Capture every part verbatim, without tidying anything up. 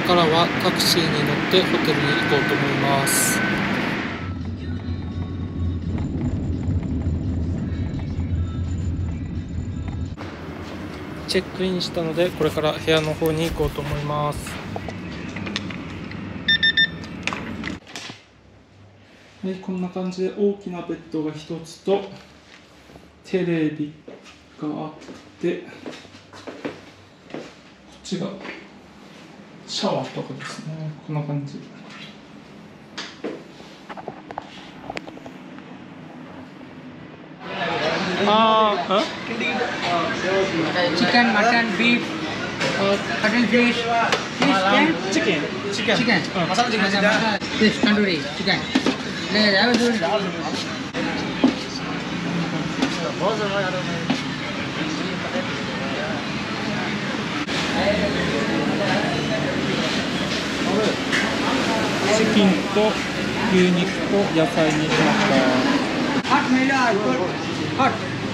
からはタクシーに乗ってホテルに行こうと思います。チェックインしたので、これから部屋の方に行こうと思います。はい、こんな感じで大きなベッドがひとつとテレビがあって、こっちがシャワーとかですね。こんな感じ。ああ、 チキン、マトン、ビーフ、カトンフィッシュ、 チキン、チキン、 チキン、マサラチキン、this tandoori chicken. ले जाओ दूर बहुत ज़्यादा यार チキンと牛肉と野菜にしました。 hot मिला hot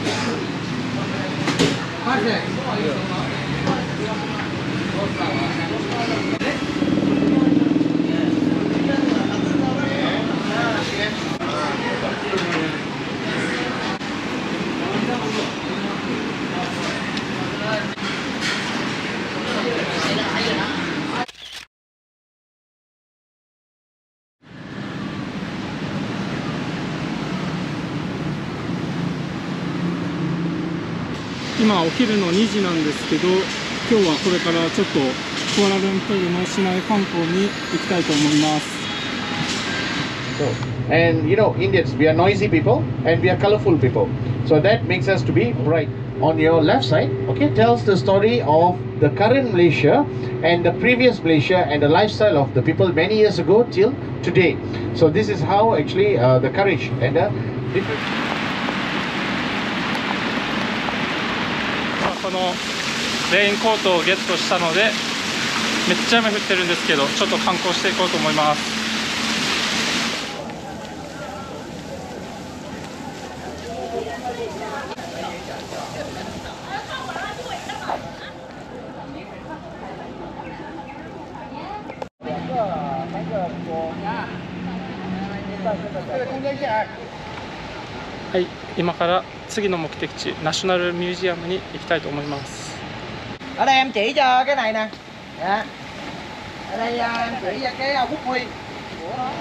hot है 今お昼のにじなんですけど、今日はこれからちょっとクアラルンプールの市内観光に行きたいと思います。 So, and you know, Indians, we are noisy people and we are colorful people. So that makes us to be bright. On your left side, okay, tells the story of the current Malaysia and the previous Malaysia and the lifestyle of the people many years ago till today. So this is how actually uh, the courage and the different. このレインコートをゲットしたので、めっちゃ雨降ってるんですけど、ちょっと観光していこうと思います。はい、今から次の目的地ナショナルミュージアムに行きたいと思います。 ở đây em chỉ cho cái này nè, dạ. Ở đây em chỉ cho cái Quốc Huy của nó.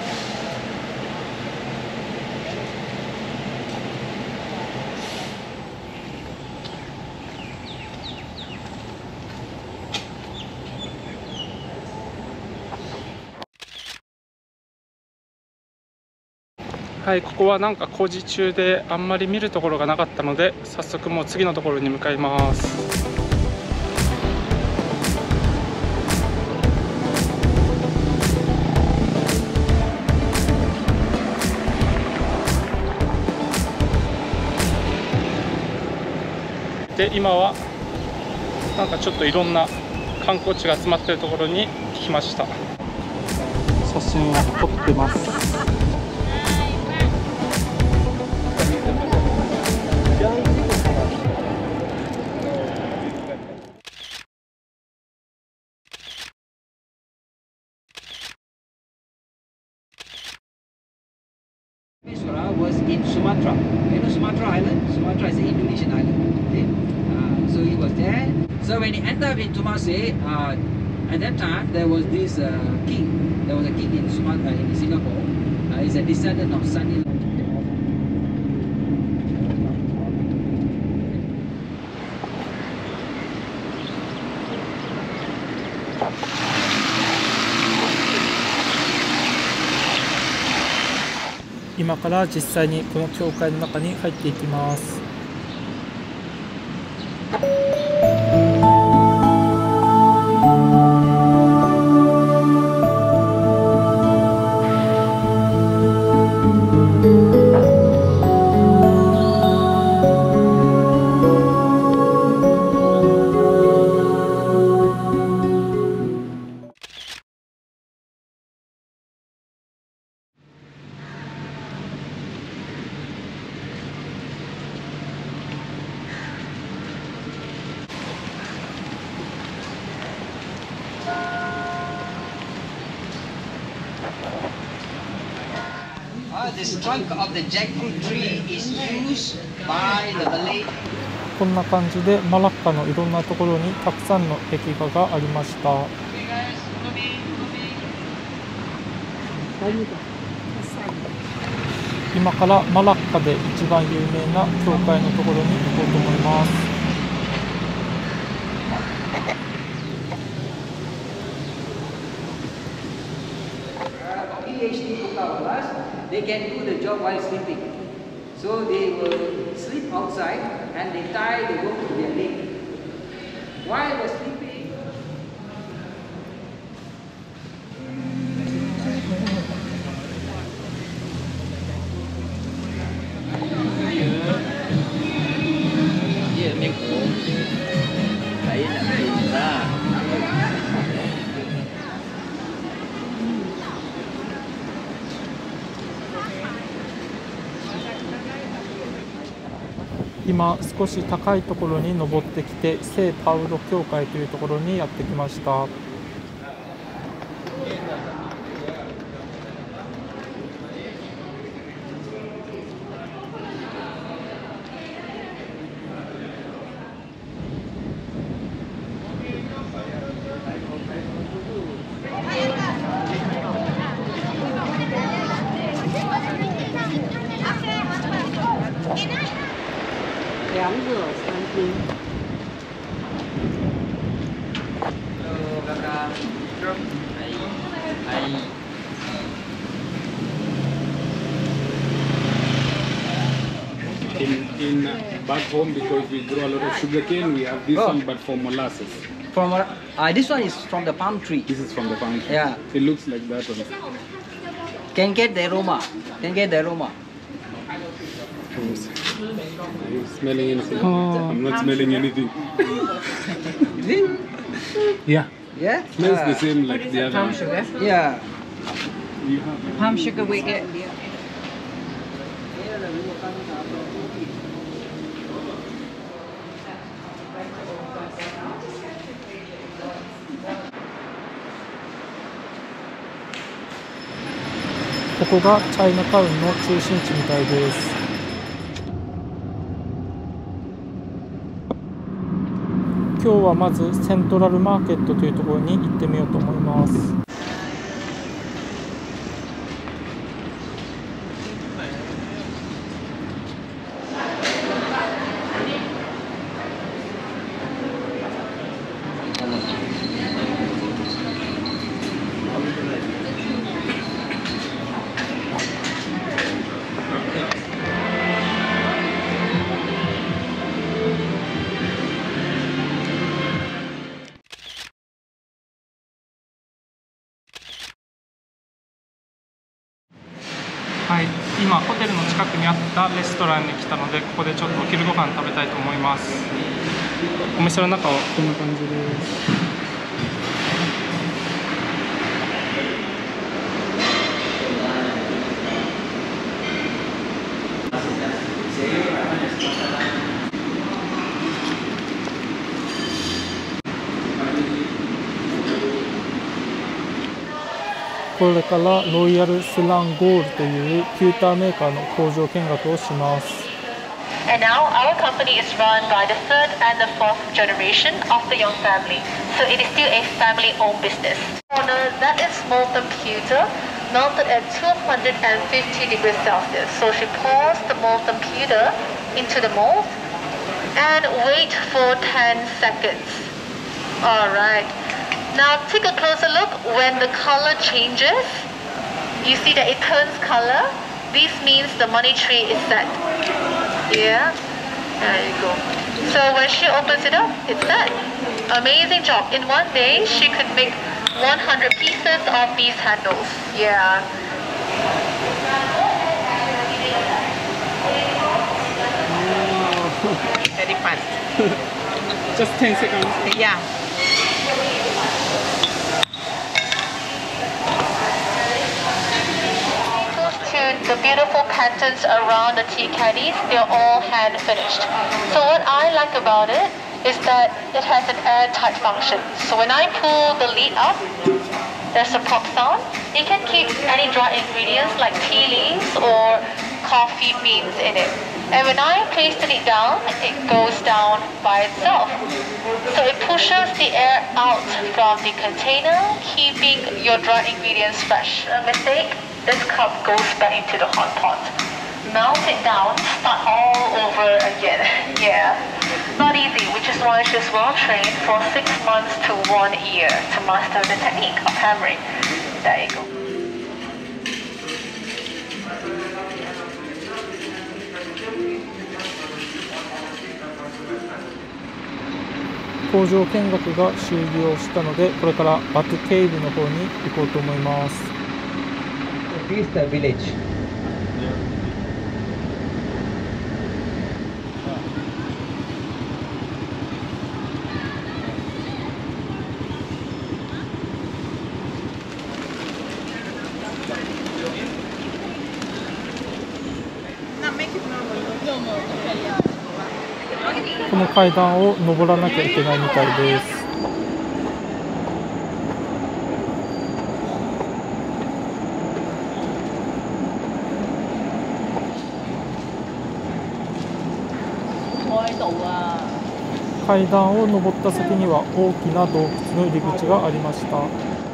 はい、ここはなんか工事中であんまり見るところがなかったので、早速もう次のところに向かいます。で、今はなんかちょっといろんな観光地が集まっているところに来ました。写真を撮ってます。 Was in Sumatra. You know Sumatra Island? Sumatra is an Indonesian island. Okay? Uh, so he was there. So when he ended up in Temasek, uh, at that time there was this uh, king. There was a king in Sumatra, in Singapore. Uh, he's a descendant of Sunny. 今から実際にこの教会の中に入っていきます。 uh, this trunk of the jackfruit tree is used by the Malay. こんな感じでマラッカのいろんなところにたくさんの壁画がありました。今からマラッカで一番有名な教会のところに行こうと思います。 They can do the job while sleeping. So they will sleep outside and they tie the rope to their leg. While they're sleeping, Với miếng củ đẩy là ra. 今少し高いところに登ってきて聖パウロ教会というところにやってきました。 In, in uh, back home, because we grow a lot of sugar cane, we have this Oh. one, but for molasses. from uh, this one is from the palm tree. This is from the palm tree. Yeah. It looks like that one. Can get the aroma. Can get the aroma. Are you smelling anything? Oh. I'm not smelling anything. Is it? Yeah. Yeah. Smells Ah. the same like the other Palm one. sugar. Yeah. You have Palm sugar we get. ここがチャイナタウンの中心地みたいです。今日はまずセントラルマーケットというところに行ってみようと思います。はい、今ホテルの近くにあったレストランに来たので、ここでちょっとお昼ご飯食べたいと思います。お店の中はこんな感じです。これからロイヤルスランゴールというピューターメーカーの工場見学をします。 And now our company is run by the third and the fourth generation of the Young family, so it is still a family-owned business. Corner that is molten pewter, melted at two hundred fifty degrees Celsius. So she pours the molten pewter into the mold and wait for ten seconds. All right. Now take a closer look. When the color changes, you see that it turns color. This means the money tree is set. Yeah, there you go. So when she opens it up, it's set. Amazing job. In one day, she could make one hundred pieces of these handles. Yeah. Very fast. Just ten seconds. Yeah. The beautiful patterns around the tea caddies, they're all hand finished. So what I like about it is that it has an airtight function. So when I pull the lid up, there's a pop sound. You can keep any dry ingredients like tea leaves or coffee beans in it. And when I placed it down, it goes down by itself. So it pushes the air out from the container, keeping your dry ingredients fresh. A mistake, this cup goes back into the hot pot. Melt it down, start all over again. Yeah, not easy, which is why she's well trained for six months to one year to master the technique of hammering. There you go. 工場見学が終了したので、これからバトケイブの方に行こうと思います。 This is the village. Not make it normal. No more. Yeah. この階段を登らなきゃいけないみたいです。階段を登った先には大きな洞窟の入り口がありました。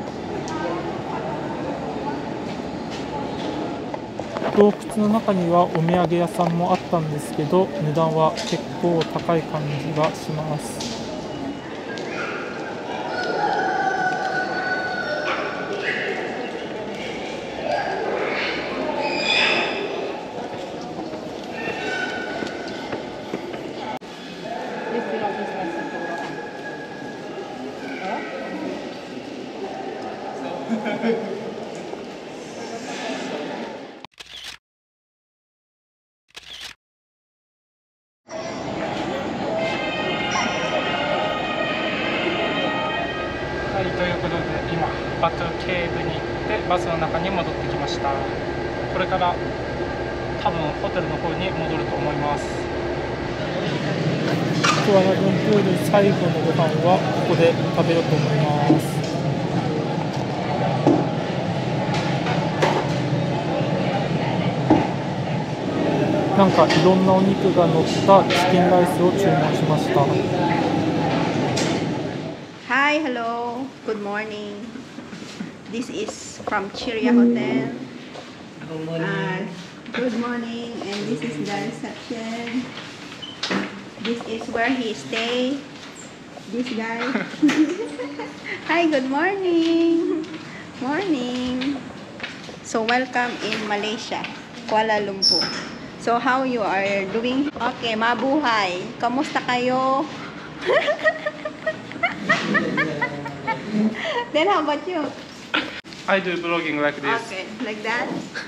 洞窟の中にはお土産屋さんもあったんですけど、値段は結構高い感じがします。 はい、ということで今バトゥケーブに行ってバスの中に戻ってきました。これから多分ホテルの方に戻ると思います。 クアラルンプール最後のご飯はここで食べようと思います。なんかいろんなお肉が乗ったチキンライスを注文しました。 Hi, hello, good morning. This is from Chiria Hotel. Good morning. Uh, good morning, and this is the reception. This is where he stay. This guy. Hi, good morning. Morning. So welcome in Malaysia, Kuala Lumpur. So how you are doing? Okay, mabuhay. Kamusta kayo? Then how about you? I do vlogging like this. Okay, like that.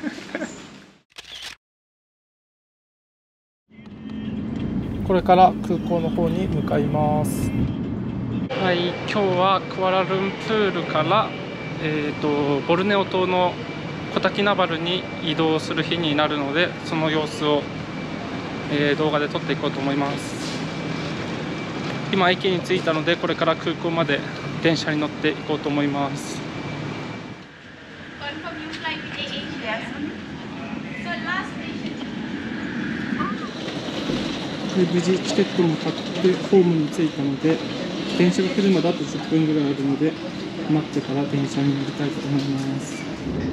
これから空港の方に向かいます。 はい、今日はクアラルンプールから、えー、とボルネオ島のコタキナバルに移動する日になるので、その様子を、えー、動画で撮っていこうと思います。今駅に着いたので、これから空港まで電車に乗っていこうと思います。 無事チケットも買ってホームに着いたので、電車が来るまであとじゅっぷんぐらいあるので、待ってから電車に乗りたいと思います。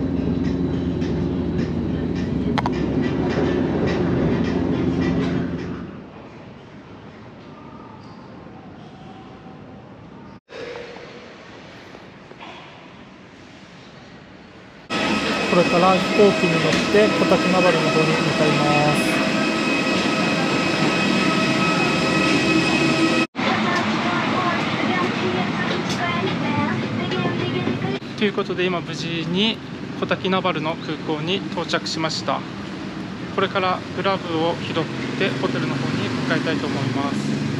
これから飛行機に乗ってコタキナバルの方に向かいます。 ということで今無事にコタキナバルの空港に到着しました。これからグラブを拾ってホテルの方に向かいたいと思います。